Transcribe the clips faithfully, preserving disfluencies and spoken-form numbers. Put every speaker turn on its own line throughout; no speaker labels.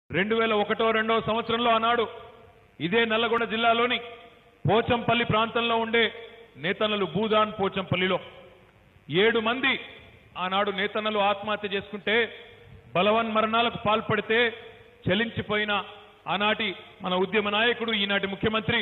రెండు వేల ఒకటో రెండో సంవత్సరంలో ఆనాడు ఇదే నల్లగొండ జిల్లాలోని పోచంపల్లి ప్రాంతంలో ఉండే నేతన్నలు భూదాన్ పోచంపల్లిలో ఏడు మంది ఆనాడు నేతన్నలు ఆత్మహత్య చేసుకుంటే బలవన్ మరణాలకు పాల్పడితే చలించిపోయిన ఆనాటి మన ఉద్యమ నాయకుడు ఈనాటి ముఖ్యమంత్రి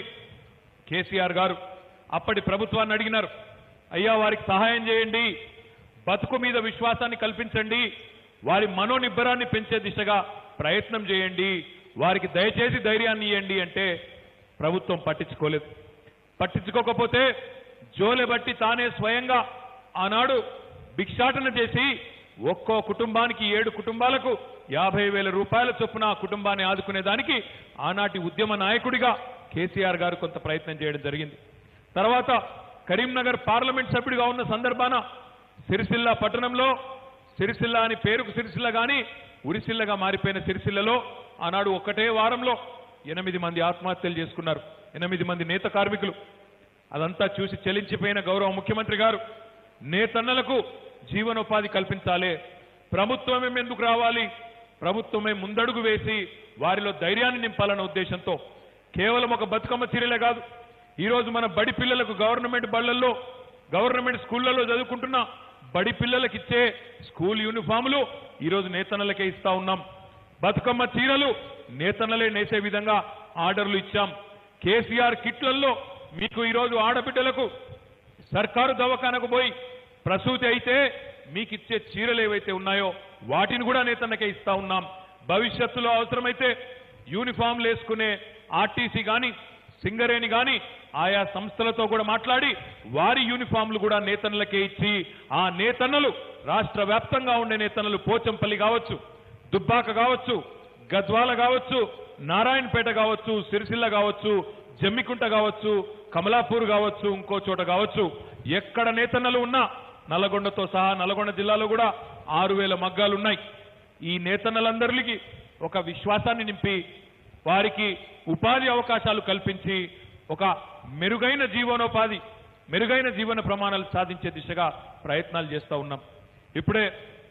కేసీఆర్ గారు అప్పటి ప్రభుత్వాన్ని అడిగినారు, అయ్యా వారికి సహాయం చేయండి, బతుకు మీద విశ్వాసాన్ని కల్పించండి, వారి మనోనిబ్బరాన్ని పెంచే దిశగా ప్రయత్నం చేయండి, వారికి దయచేసి ధైర్యాన్ని ఇవ్వండి అంటే ప్రభుత్వం పట్టించుకోలేదు. పట్టించుకోకపోతే జోలె బట్టి తానే స్వయంగా ఆనాడు భిక్షాటన చేసి ఒక్కో కుటుంబానికి ఏడు కుటుంబాలకు యాభై వేల రూపాయల చొప్పున ఆ కుటుంబాన్ని ఆదుకునేదానికి ఆనాటి ఉద్యమ నాయకుడిగా కేసీఆర్ గారు కొంత ప్రయత్నం చేయడం జరిగింది. తర్వాత కరీంనగర్ పార్లమెంట్ సభ్యుడిగా ఉన్న సందర్భాన సిరిసిల్ల పట్టణంలో, సిరిసిల్ల అని పేరుకు సిరిసిల్ల గాని ఉరిసిల్లగా మారిపోయిన సిరిసిల్లలో ఆనాడు ఒక్కటే వారంలో ఎనిమిది మంది ఆత్మహత్యలు చేసుకున్నారు, ఎనిమిది మంది నేత కార్మికులు. అదంతా చూసి చెలించిపోయిన గౌరవ ముఖ్యమంత్రి గారు నేతన్నలకు జీవనోపాధి కల్పించాలి, ప్రభుత్వమే ఎందుకు రావాలి, ప్రభుత్వమే ముందడుగు వేసి వారిలో ధైర్యాన్ని నింపాలన్న ఉద్దేశంతో కేవలం ఒక బతుకమ్మ చీరలే కాదు, ఈరోజు మన బడి పిల్లలకు గవర్నమెంట్ బళ్లల్లో గవర్నమెంట్ స్కూళ్లలో చదువుకుంటున్న బడి పిల్లలకు ఇచ్చే స్కూల్ యూనిఫాములు ఈరోజు నేతన్నలకే ఇస్తా ఉన్నాం. బతుకమ్మ చీరలు నేతన్నలే నేసే విధంగా ఆర్డర్లు ఇచ్చాం. కేసీఆర్ కిట్లలో మీకు ఈరోజు ఆడబిడ్డలకు సర్కారు దవాఖానకు పోయి ప్రసూతి అయితే మీకు ఇచ్చే చీరలు ఏవైతే ఉన్నాయో వాటిని కూడా నేతన్నకే ఇస్తా ఉన్నాం. భవిష్యత్తులో అవసరమైతే యూనిఫామ్లు వేసుకునే ఆర్టీసీ గాని సింగరేణి గాని ఆయా సంస్థలతో కూడా మాట్లాడి వారి యూనిఫామ్లు కూడా నేతన్నలకే ఇచ్చి ఆ నేతన్నలు రాష్ట్ర వ్యాప్తంగా ఉండే నేతన్నలు పోచంపల్లి కావచ్చు, దుబ్బాక కావచ్చు, గద్వాల కావచ్చు, నారాయణపేట కావచ్చు, సిరిసిల్ల కావచ్చు, జమ్మికుంట కావచ్చు, కమలాపూర్ కావచ్చు, ఇంకో చోట కావచ్చు, ఎక్కడ నేతన్నలు ఉన్నా నల్గొండతో సహా నల్గొండ జిల్లాలో కూడా ఆరు వేల మగ్గాలున్నాయి. ఈ నేతన్నలందరికీ ఒక విశ్వాసాన్ని నింపి వారికి ఉపాధి అవకాశాలు కల్పించి ఒక మెరుగైన జీవనోపాధి మెరుగైన జీవన ప్రమాణాలు సాధించే దిశగా ప్రయత్నాలు చేస్తూ ఉన్నాం. ఇప్పుడే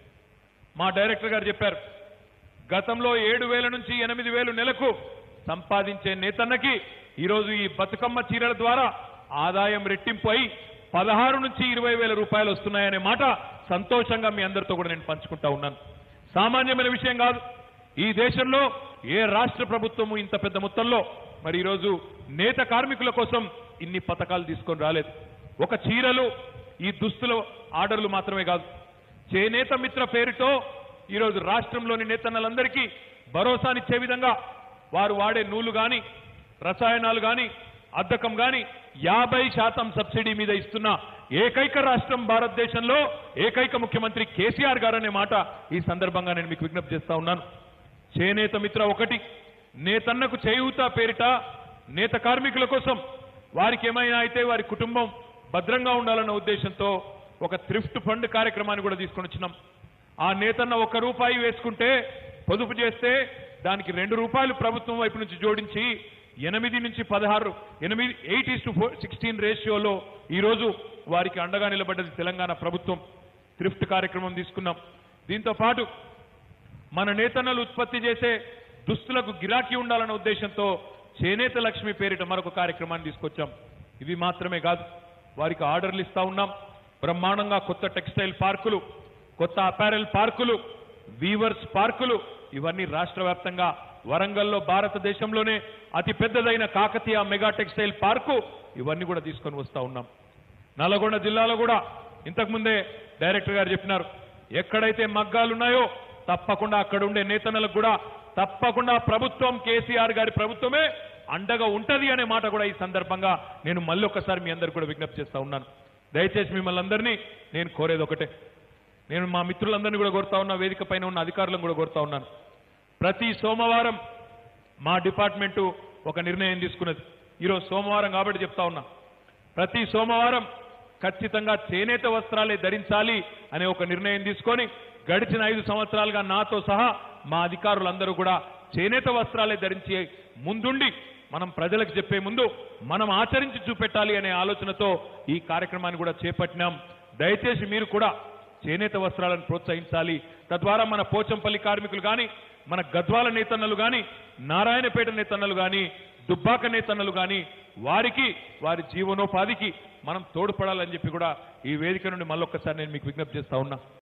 మా డైరెక్టర్ గారు చెప్పారు, గతంలో ఏడు వేల నుంచి ఎనిమిది వేలు నెలకు సంపాదించే నేతన్నకి ఈరోజు ఈ బతుకమ్మ చీరల ద్వారా ఆదాయం రెట్టింపు అయి పదహారు నుంచి ఇరవై వేల రూపాయలు వస్తున్నాయనే మాట సంతోషంగా మీ అందరితో కూడా నేను పంచుకుంటా ఉన్నాను. సామాన్యమైన విషయం కాదు. ఈ దేశంలో ఏ రాష్ట్ర ప్రభుత్వము ఇంత పెద్ద మొత్తంలో మరి ఈరోజు నేత కార్మికుల కోసం ఇన్ని పథకాలు తీసుకొని రాలేదు. ఒక చీరలు ఈ దుస్తుల ఆర్డర్లు మాత్రమే కాదు, చేనేత మిత్ర పేరుతో ఈరోజు రాష్ట్రంలోని నేతన్నలందరికీ భరోసానిచ్చే విధంగా వారు వాడే నూలు గాని రసాయనాలు గాని అద్దకం గాని యాభై శాతం సబ్సిడీ మీద ఇస్తున్న ఏకైక రాష్ట్రం భారతదేశంలో ఏకైక ముఖ్యమంత్రి కేసీఆర్ గారు అనే మాట ఈ సందర్భంగా నేను మీకు విజ్ఞప్తి చేస్తా ఉన్నాను. చేనేత మిత్ర ఒకటి, నేతన్నకు చేయూత పేరిట నేత కార్మికుల కోసం వారికి ఏమైనా అయితే వారి కుటుంబం భద్రంగా ఉండాలన్న ఉద్దేశంతో ఒక థ్రిఫ్ట్ ఫండ్ కార్యక్రమాన్ని కూడా తీసుకొని వచ్చినాం. ఆ నేతన్న ఒక్క రూపాయి వేసుకుంటే పొదుపు చేస్తే దానికి రెండు రూపాయలు ప్రభుత్వం వైపు నుంచి జోడించి ఎనిమిది నుంచి పదహారు ఎనిమిది eight is to four sixteen రేషియోలో ఈరోజు వారికి అండగా నిలబడ్డది తెలంగాణ ప్రభుత్వం. థ్రిఫ్ట్ కార్యక్రమం తీసుకున్నాం. దీంతో పాటు మన నేతన్నలు ఉత్పత్తి చేసే దుస్తులకు గిరాకీ ఉండాలన్న ఉద్దేశంతో చేనేత లక్ష్మి పేరిట మరొక కార్యక్రమాన్ని తీసుకొచ్చాం. ఇవి మాత్రమే కాదు, వారికి ఆర్డర్లు ఇస్తా ఉన్నాం. బ్రహ్మాండంగా కొత్త టెక్స్టైల్ పార్కులు, కొత్త అపారెల్ పార్కులు, వీవర్స్ పార్కులు ఇవన్నీ రాష్ట్ర వ్యాప్తంగా వరంగల్లో భారతదేశంలోనే అతి పెద్దదైన కాకతీయ మెగా టెక్స్టైల్ పార్కు ఇవన్నీ కూడా తీసుకొని వస్తా ఉన్నాం. నల్గొండ జిల్లాలో కూడా ఇంతకుముందే డైరెక్టర్ గారు చెప్పినారు, ఎక్కడైతే మగ్గాలున్నాయో తప్పకుండా అక్కడ ఉండే నేతన్నలకు కూడా తప్పకుండా ప్రభుత్వం కేసీఆర్ గారి ప్రభుత్వమే అండగా ఉంటది అనే మాట కూడా ఈ సందర్భంగా నేను మళ్ళీ ఒక్కసారి మీ అందరికీ కూడా విజ్ఞప్తి చేస్తా ఉన్నాను. దయచేసి మిమ్మల్ని అందరినీ నేను కోరేది ఒకటే, నేను మా మిత్రులందరినీ కూడా కోరుతా ఉన్నా, వేదిక పైన ఉన్న అధికారులను కూడా కోరుతా ఉన్నాను. ప్రతి సోమవారం మా డిపార్ట్మెంటు ఒక నిర్ణయం తీసుకున్నది. ఈరోజు సోమవారం కాబట్టి చెప్తా ఉన్నా, ప్రతి సోమవారం ఖచ్చితంగా చేనేత వస్త్రాలే ధరించాలి అనే ఒక నిర్ణయం తీసుకొని గడిచిన ఐదు సంవత్సరాలుగా నాతో సహా మా అధికారులందరూ కూడా చేనేత వస్త్రాలే ధరించి ముందుండి మనం ప్రజలకు చెప్పే ముందు మనం ఆచరించి చూపెట్టాలి అనే ఆలోచనతో ఈ కార్యక్రమాన్ని కూడా చేపట్టినాం. దయచేసి మీరు కూడా చేనేత వస్త్రాలను ప్రోత్సహించాలి. తద్వారా మన పోచంపల్లి కార్మికులు కానీ మన గద్వాల నేతన్నలు కానీ నారాయణపేట నేతన్నలు కానీ దుబ్బాక నేతన్నలు కానీ వారికి వారి జీవనోపాధికి మనం తోడ్పడాలని చెప్పి కూడా ఈ వేదిక నుండి మళ్ళొక్కసారి నేను మీకు విజ్ఞప్తి చేస్తా ఉన్నా.